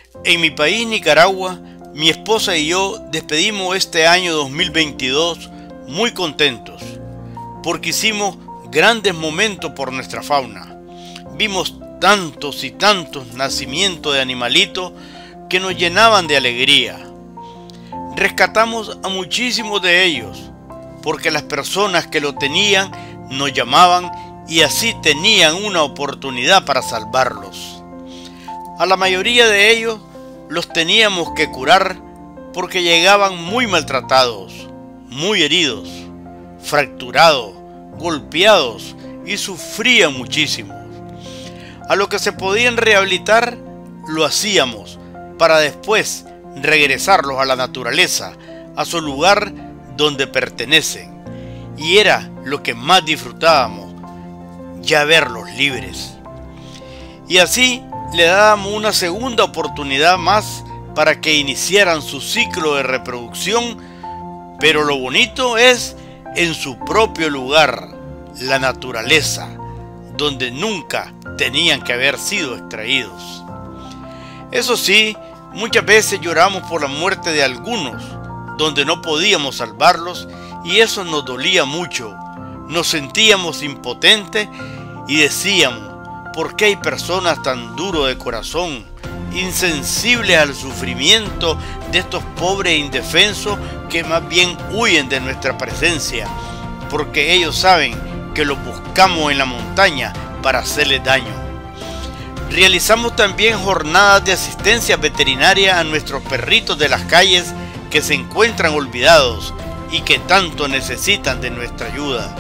En mi país, Nicaragua, mi esposa y yo despedimos este año 2022 muy contentos, porque hicimos grandes momentos por nuestra fauna. Vimos tantos y tantos nacimientos de animalitos que nos llenaban de alegría. Rescatamos a muchísimos de ellos, porque las personas que lo tenían nos llamaban y así tenían una oportunidad para salvarlos. A la mayoría de ellos los teníamos que curar porque llegaban muy maltratados, muy heridos, fracturados, golpeados y sufrían muchísimo. A lo que se podían rehabilitar, lo hacíamos para después regresarlos a la naturaleza, a su lugar donde pertenecen. Y era lo que más disfrutábamos, ya verlos libres. Y así le dábamos una segunda oportunidad más para que iniciaran su ciclo de reproducción, pero lo bonito es en su propio lugar, la naturaleza, donde nunca tenían que haber sido extraídos. Eso sí, muchas veces lloramos por la muerte de algunos, donde no podíamos salvarlos, y eso nos dolía mucho. Nos sentíamos impotentes y decíamos, ¿por qué hay personas tan duros de corazón, insensibles al sufrimiento de estos pobres e indefensos que más bien huyen de nuestra presencia? Porque ellos saben que los buscamos en la montaña para hacerles daño. Realizamos también jornadas de asistencia veterinaria a nuestros perritos de las calles que se encuentran olvidados y que tanto necesitan de nuestra ayuda.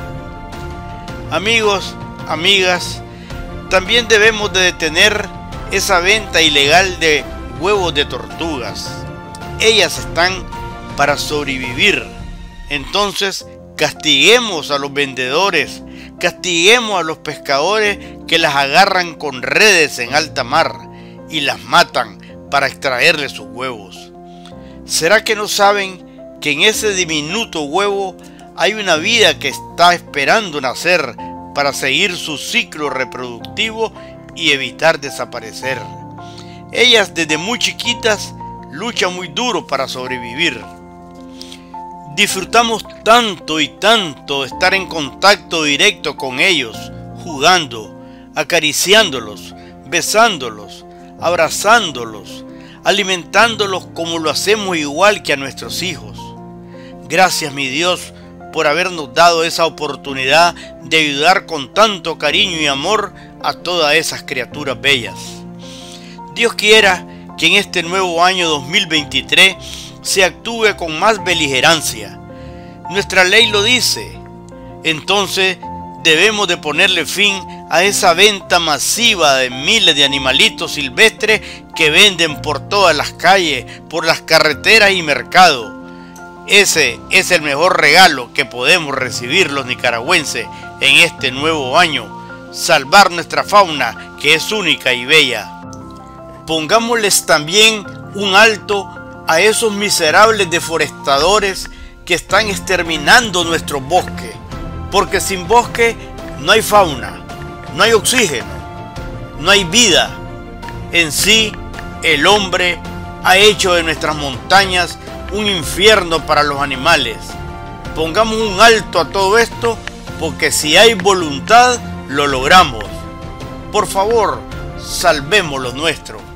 Amigos, amigas, también debemos de detener esa venta ilegal de huevos de tortugas. Ellas están para sobrevivir. Entonces, castiguemos a los vendedores, castiguemos a los pescadores que las agarran con redes en alta mar y las matan para extraerles sus huevos. ¿Será que no saben que en ese diminuto huevo hay una vida que está esperando nacer para seguir su ciclo reproductivo y evitar desaparecer? Ellas desde muy chiquitas luchan muy duro para sobrevivir. Disfrutamos tanto y tanto estar en contacto directo con ellos, jugando, acariciándolos, besándolos, abrazándolos, alimentándolos como lo hacemos igual que a nuestros hijos. Gracias, mi Dios, por habernos dado esa oportunidad de ayudar con tanto cariño y amor a todas esas criaturas bellas. Dios quiera que en este nuevo año 2023 se actúe con más beligerancia. Nuestra ley lo dice. Entonces debemos de ponerle fin a esa venta masiva de miles de animalitos silvestres que venden por todas las calles, por las carreteras y mercados. Ese es el mejor regalo que podemos recibir los nicaragüenses en este nuevo año. Salvar nuestra fauna, que es única y bella. Pongámosles también un alto a esos miserables deforestadores que están exterminando nuestros bosques, porque sin bosque no hay fauna, no hay oxígeno, no hay vida. En sí, el hombre ha hecho de nuestras montañas un infierno para los animales. Pongamos un alto a todo esto, porque si hay voluntad, lo logramos. Por favor, salvemos lo nuestro.